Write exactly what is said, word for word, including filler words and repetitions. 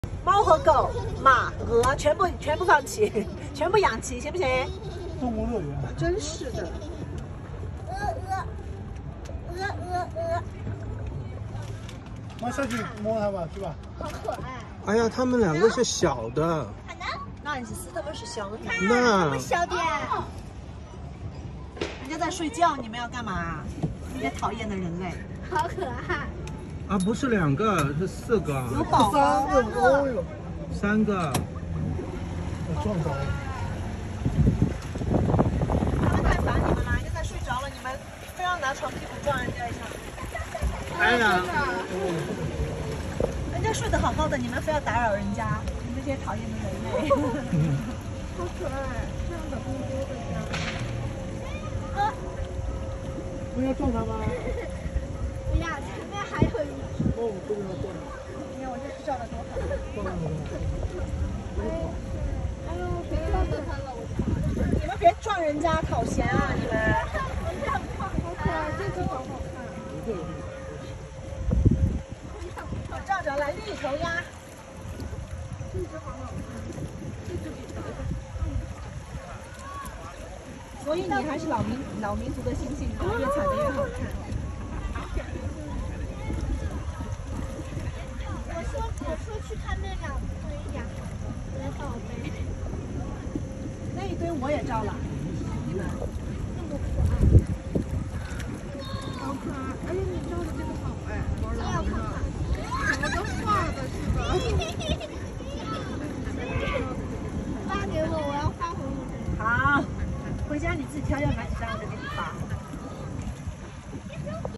猫和狗、马、鹅全部全部放齐，全部养齐，行不行？ 动物乐园， 真是的。 鹅鹅鹅鹅鹅， 妈下去摸它吧，去吧。 好可爱。 哎呀，他们两个是小的。 看呢？ 那你是他们是小的， 那这么小点。 人家在睡觉，你们要干嘛？你些讨厌的人类。 好可爱。 啊，不是两个，是四个。 有宝宝。 三个，哦哟， 三个。 我撞着了。 他们太烦你们了，人家在睡着了，你们非要拿床屁股撞人家一下。 哎呀， 人家睡得好好的，你们非要打扰人家，你们这些讨厌的人类。 好可爱，这样的多多的这样。啊！ 不要撞它吗？ 不要，前面还有一只。 哦，不能撞。 你看我这是照的多好。 撞它了。 哎呦，别撞到它了，我你们别撞人家，讨嫌啊你们。 好可爱，这只好好看。 我照着来绿头鸭。 这只好好看，这只比小的所以你还是老民老民族的心性，越踩的越好看。 我说我说去看那两堆呀，我的宝贝。 那一堆我也照了。